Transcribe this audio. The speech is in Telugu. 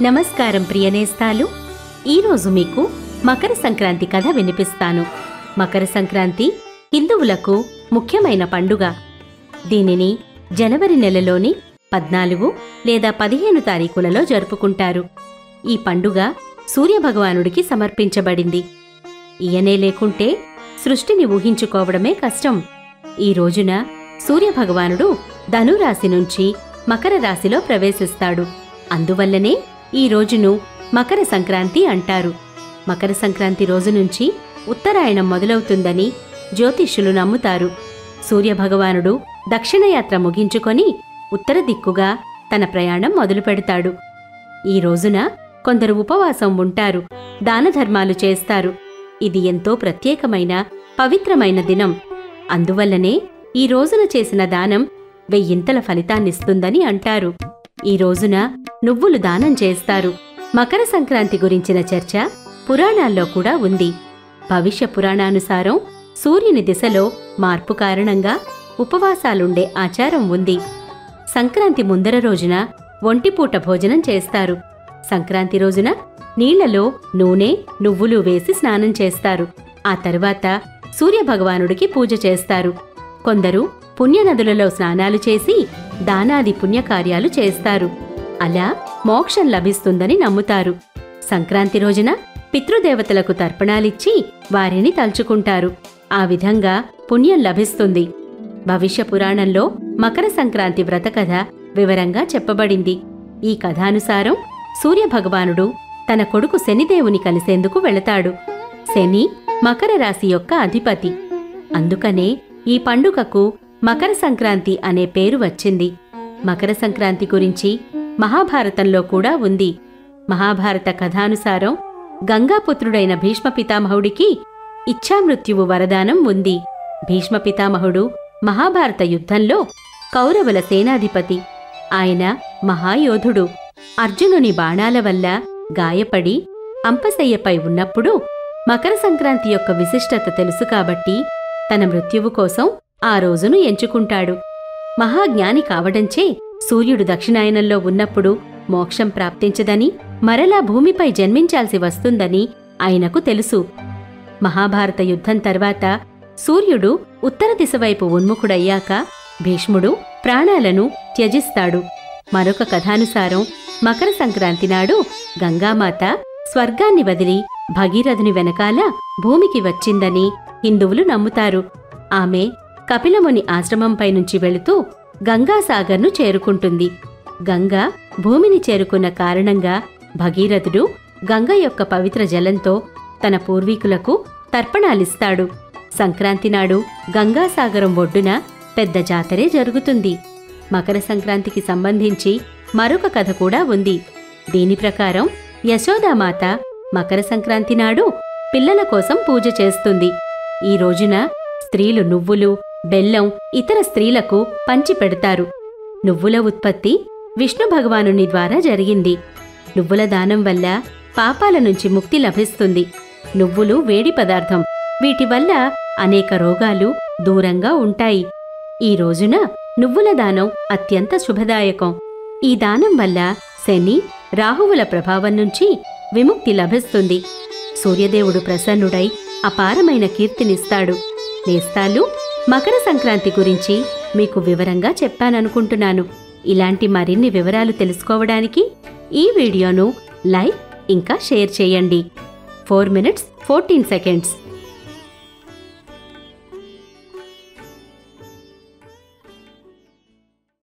నమస్కారం ప్రియనేస్తాలు. ఈరోజు మీకు మకర సంక్రాంతి కథ వినిపిస్తాను. మకర సంక్రాంతి హిందువులకు ముఖ్యమైన పండుగ. దీనిని జనవరి నెలలోని 14 లేదా 15 తారీఖులలో జరుపుకుంటారు. ఈ పండుగ సూర్యభగవానుడికి సమర్పించబడింది. ఈయనే లేకుంటే సృష్టిని ఊహించుకోవడమే కష్టం. ఈ రోజున సూర్యభగవానుడు ధనురాశి నుంచి మకర రాశిలో ప్రవేశిస్తాడు. అందువల్లనే ఈ రోజును మకర సంక్రాంతి అంటారు. మకర సంక్రాంతి రోజు నుంచి ఉత్తరాయణం మొదలవుతుందని జ్యోతిష్యులు నమ్ముతారు. సూర్యభగవానుడు దక్షిణయాత్ర ముగించుకొని ఉత్తర దిక్కుగా తన ప్రయాణం మొదలుపెడతాడు. ఈ రోజున కొందరు ఉపవాసం ఉంటారు, దానధర్మాలు చేస్తారు. ఇది ఎంతో ప్రత్యేకమైన పవిత్రమైన దినం. అందువల్లనే ఈ రోజున చేసిన దానం 1000 ఫలితాన్నిస్తుందని అంటారు. ఈ రోజున నువ్వులు దానం చేస్తారు. మకర సంక్రాంతి గురించిన చర్చ పురాణాల్లో కూడా ఉంది. భవిష్య పురాణానుసారం సూర్యుని దిశలో మార్పు కారణంగా ఉపవాసాలుండే ఆచారం ఉంది. సంక్రాంతి ముందర రోజున ఒంటిపూట భోజనం చేస్తారు. సంక్రాంతి రోజున నీళ్లలో నూనె, నువ్వులు వేసి స్నానం చేస్తారు. ఆ తర్వాత సూర్యభగవానుడికి పూజ చేస్తారు. కొందరు పుణ్యనదులలో స్నానాలు చేసి దానాది పుణ్యకార్యాలు చేస్తారు. అలా మోక్షం లభిస్తుందని నమ్ముతారు. సంక్రాంతి రోజున పితృదేవతలకు తర్పణాలిచ్చి వారిని తలుచుకుంటారు. ఆ విధంగా పుణ్యం లభిస్తుంది. భవిష్య పురాణంలో మకర సంక్రాంతి వ్రతకథ వివరంగా చెప్పబడింది. ఈ కథానుసారం సూర్యభగవానుడు తన కొడుకు శనిదేవుని కలిసేందుకు వెళతాడు. శని మకర రాశి యొక్క అధిపతి. అందుకనే ఈ పండుగకు మకర సంక్రాంతి అనే పేరు వచ్చింది. మకర సంక్రాంతి గురించి మహాభారతంలో కూడా ఉంది. మహాభారత కథానుసారం గంగాపుత్రుడైన భీష్మ పితామహుడికి ఇచ్ఛామృత్యువు వరదానం ఉంది. భీష్మ పితామహుడు మహాభారత యుద్ధంలో కౌరవుల సేనాధిపతి. ఆయన మహాయోధుడు. అర్జునుని బాణాల వల్ల గాయపడి అంపశయ్యపై ఉన్నప్పుడు మకర సంక్రాంతి యొక్క విశిష్టత తెలుసు కాబట్టి తన మృత్యువు కోసం ఆ రోజును ఎంచుకుంటాడు. మహాజ్ఞాని కావడంచే సూర్యుడు దక్షిణాయనంలో ఉన్నప్పుడు మోక్షం ప్రాప్తించదని, మరలా భూమిపై జన్మించాల్సి వస్తుందని ఆయనకు తెలుసు. మహాభారత యుద్ధం తర్వాత సూర్యుడు ఉత్తర దిశ వైపు ఉన్ముఖుడయ్యాక భీష్ముడు ప్రాణాలను త్యజిస్తాడు. మరొక కథానుసారం మకర సంక్రాంతి నాడు గంగామాత స్వర్గాన్ని వదిలి భగీరథుని వెనకాల భూమికి వచ్చిందని హిందువులు నమ్ముతారు. ఆమె కపిలముని ఆశ్రమంపై నుంచి వెళుతూ గంగాసాగర్ను చేరుకుంటుంది. గంగ భూమిని చేరుకున్న కారణంగా భగీరథుడు గంగ యొక్క పవిత్ర జలంతో తన పూర్వీకులకు తర్పణాలిస్తాడు. సంక్రాంతి నాడు గంగాసాగరం ఒడ్డున పెద్ద జాతరే జరుగుతుంది. మకర సంక్రాంతికి సంబంధించి మరొక కథ కూడా ఉంది. దీని ప్రకారం యశోదామాత మకర సంక్రాంతి నాడు పిల్లల కోసం పూజ చేస్తుంది. ఈ రోజున స్త్రీలు నువ్వులు, బెల్లం ఇతర స్త్రీలకు పంచి పెడతారు. నువ్వుల ఉత్పత్తి విష్ణు భగవానుని ద్వారా జరిగింది. నువ్వుల దానం వల్ల పాపాల నుంచి ముక్తి లభిస్తుంది. నువ్వులు వేడి పదార్థం. వీటి వల్ల అనేక రోగాలు దూరంగా ఉంటాయి. ఈ రోజున నువ్వుల దానం అత్యంత శుభదాయకం. ఈ దానం వల్ల శని, రాహువుల ప్రభావం నుంచి విముక్తి లభిస్తుంది. సూర్యదేవుడు ప్రసన్నుడై అపారమైన కీర్తినిస్తాడు. నేస్తాలు, మకర సంక్రాంతి గురించి మీకు వివరంగా చెప్పాననుకుంటున్నాను. ఇలాంటి మరిన్ని వివరాలు తెలుసుకోవడానికి ఈ వీడియోను లైక్ ఇంకా షేర్ చేయండి. 4 minutes 14 seconds